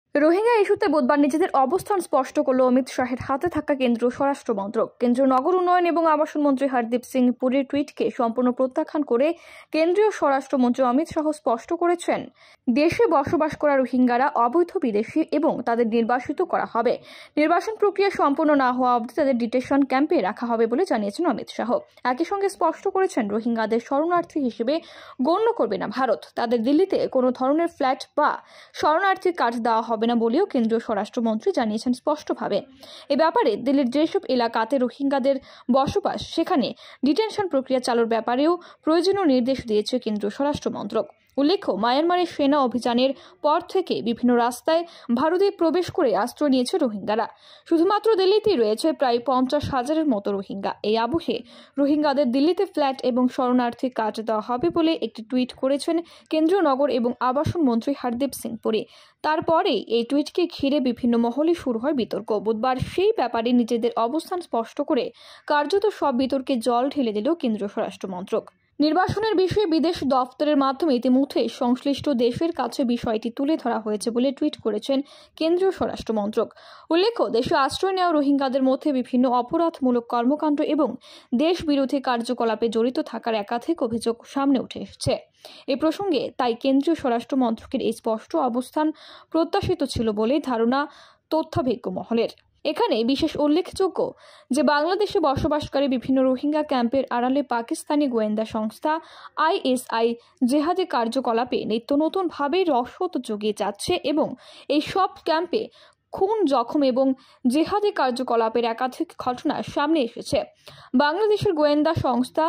রোহিঙ্গা ইস্যুতে বুধবার নিজেদের অবস্থান স্পষ্ট করল অমিত শাহের হাতে থাকা কেন্দ্রীয় স্বরাষ্ট্র মন্ত্রক। কেন্দ্রীয় নগর উন্নয়ন এবং আবাসন মন্ত্রী হরদীপ সিং পুরীর টুইটকে সম্পূর্ণ প্রত্যাখ্যান করে কেন্দ্রীয় স্বরাষ্ট্রমন্ত্রী অমিত শাহ স্পষ্ট করেছেন, দেশে বসবাস করা রোহিঙ্গারা অবৈধ বিদেশি এবং তাদের নির্বাসিত করা হবে। নির্বাসন প্রক্রিয়া সম্পূর্ণ না হওয়া অবধি তাদের ডিটেনশন ক্যাম্পে রাখা হবে বলে জানিয়েছেন অমিত শাহ। একই সঙ্গে স্পষ্ট করেছেন, রোহিঙ্গাদের শরণার্থী হিসেবে গণ্য করবে না ভারত। তাদের দিল্লিতে কোনো ধরনের ফ্ল্যাট বা শরণার্থী কার্ড দেওয়া হবে না বলেও কেন্দ্রীয় স্বরাষ্ট্রমন্ত্রী জানিয়েছেন স্পষ্টভাবে। এ ব্যাপারে দিল্লির যেসব এলাকাতে রোহিঙ্গাদের বসবাস, সেখানে ডিটেনশন প্রক্রিয়া চালুর ব্যাপারেও প্রয়োজনীয় নির্দেশ দিয়েছে কেন্দ্রীয় স্বরাষ্ট্র মন্ত্রক। উল্লেখ্য, মায়ানমারের সেনা অভিযানের পর থেকে বিভিন্ন রাস্তায় ভারতে প্রবেশ করে আশ্রয় নিয়েছে রোহিঙ্গারা। শুধুমাত্র দিল্লিতেই রয়েছে প্রায় 50,000-এর মতো রোহিঙ্গা। এই আবহে রোহিঙ্গাদের দিল্লিতে ফ্ল্যাট এবং শরণার্থী কার্ড দেওয়া হবে বলে একটি টুইট করেছেন কেন্দ্রীয় নগর এবং আবাসন মন্ত্রী হরদীপ সিং পুরী। তারপরে এই টুইটকে ঘিরে বিভিন্ন মহলে শুরু হয় বিতর্ক। বুধবার সেই ব্যাপারে নিজেদের অবস্থান স্পষ্ট করে কার্যত সব বিতর্কে জল ঢেলে দিল কেন্দ্রীয় স্বরাষ্ট্র মন্ত্রক। নির্বাসনের বিষয়ে বিদেশ দফতরের মাধ্যমে ইতিমধ্যে সংশ্লিষ্ট দেশের কাছে বিষয়টি তুলে ধরা হয়েছে বলে টুইট করেছেন কেন্দ্রীয় স্বরাষ্ট্র মন্ত্রক। উল্লেখ্য, দেশে আশ্রয় নেওয়া রোহিঙ্গাদের মধ্যে বিভিন্ন অপরাধমূলক কর্মকাণ্ড এবং দেশ বিরোধী কার্যকলাপে জড়িত থাকার একাধিক অভিযোগ সামনে উঠে এসেছে। এ প্রসঙ্গে তাই কেন্দ্রীয় স্বরাষ্ট্র মন্ত্রকের এই স্পষ্ট অবস্থান প্রত্যাশিত ছিল বলে ধারণা তথ্যভিজ্ঞ মহলের। এখানে বিশেষ উল্লেখযোগ্য যে বাংলাদেশে বসবাসকারী বিভিন্ন রোহিঙ্গা ক্যাম্পের আড়ালে পাকিস্তানি গোয়েন্দা সংস্থা ISI জেহাদি কার্যকলাপে নিত্য নতুনভাবে রসদ জুগিয়ে যাচ্ছে এবং এই সব ক্যাম্পে খুন, জখম এবং জেহাদি কার্যকলাপের একাধিক ঘটনা সামনে এসেছে। বাংলাদেশের গোয়েন্দা সংস্থা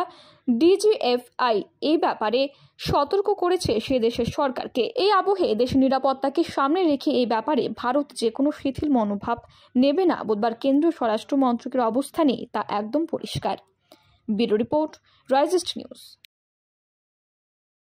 DGFI এই ব্যাপারে সতর্ক করেছে সে দেশের সরকারকে। এই আবহে দেশের নিরাপত্তাকে সামনে রেখে এই ব্যাপারে ভারত যে কোনো শিথিল মনোভাব নেবে না। বুধবার কেন্দ্রীয় স্বরাষ্ট্র মন্ত্রকের অবস্থানে তা একদম পরিষ্কার। ব্যুরো রিপোর্ট, রাইজিস্ট নিউজ।